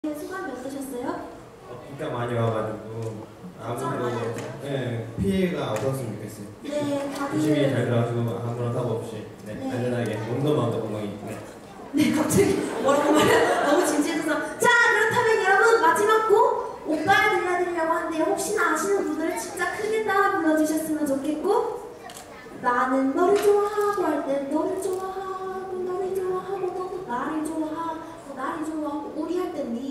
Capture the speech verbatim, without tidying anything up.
소감이 어떠셨어요? 어, 비가 많이 와가지고 아무도 네, 피해가 없었으면 좋겠어요. 네, 다들 조심히 잘 들어가시고 아무런 사고 없이 네, 네. 안전하게 몸도 마음도 건강히 네. 네, 갑자기 뭐라고 말해? 너무 진지해져서 자, 그렇다면 여러분 마지막 곡 오빠를 들려드리려고 하는데요. 혹시나 아시는 분들은 진짜 크게 따라 불러주셨으면 좋겠고 나는 너를 좋아하고 할 땐 너를 좋아하고 너를 좋아하고 너도 나를 좋아하고 나를 좋아하고 우리 할 땐 니